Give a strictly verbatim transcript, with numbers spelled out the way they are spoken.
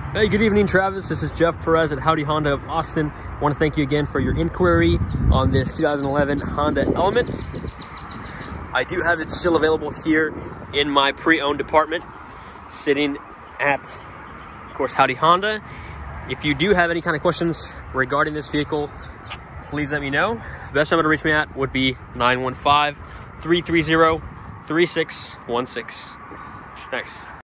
Hey, good evening, Travis. This is Jeff Perez at Howdy Honda of Austin. I want to thank you again for your inquiry on this two thousand eleven Honda Element. I do have it still available here in my pre-owned department, sitting at, of course, Howdy Honda. If you do have any kind of questions regarding this vehicle, please let me know. The best number to reach me at would be nine one five, three three zero, three six one six. Thanks.